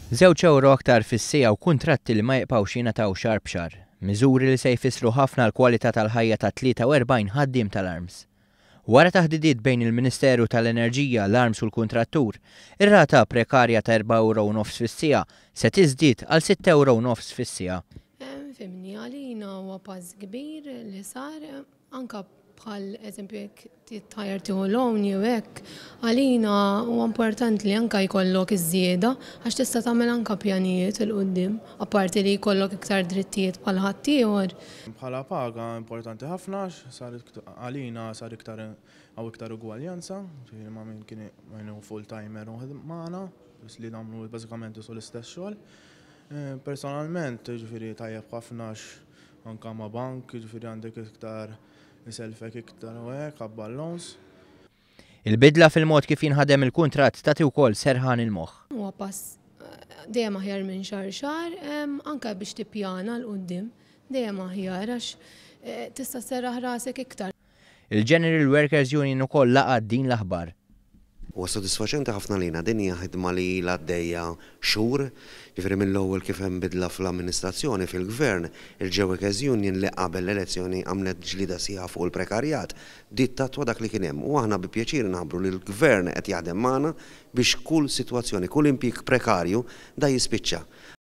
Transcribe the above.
€2 aktar fis-sija u kuntratti li ma jibqgħux jingħataw xahar b'xahar. Miżuri li se jfissru ħafna l-kwalità tal-ħajja ta' 43 ħaddiem tal-Arms. Wara taħdidiet bejn il-Ministeru tal-Enerġija, l-Arms u l-Kuntrattur, ir-rata prekarja ta' €4.9 fis-sija se tiżdied għal €6.9 fis-sija. Fimni għalina huwa pass kbir li sar anke bħal eżempju jekk tajjar tieħu loan jew hekk, għalina huwa importanti li anke jkollok iż-żieda għax tista' tagħmel anke pjanijiet il quddiem apparti li jkollok iktar drittijiet bħal ħaddieħor. Bħala paga importanti ħafna għalina sar iktar ugwaljanza, ma min kien full timer magħna, biex li nagħmlu bażikament isu l-istess xogħol. Personalment, ġifieri tajjeb ħafna anke ma' bank, ġifieri għandek iktar niselfek iktar u hekk għab-ballons. Il-bidla fil-mod kif jinħadem il-kuntratt tagħti wkoll serħan il-moħħ. Huwa pass dejjem aħjar minn xahar anke biex tippjana l quddiem dejjem aħjar għax tista' serraħ rasek iktar. Il-General Workers Union ukoll laqgħet din l-aħbar. Huwa sodisfaċenti ħafna lina din hija ħidma li ilha għaddejja xhur, jiġifieri mill-ewwel kif hemm bidla fl-amministrazzjoni fil-gvern, il-Workers Union li qabel l-elezzjoni għamlet ġlieda sieħa fuq il-prekarjat, dittatwa dak li kien hemm. U aħna bi pjaċir nħabbru li l-gvern qed jaħdem magħna biex kull sitwazzjoni, kull impjieg prekarju da jispiċċa.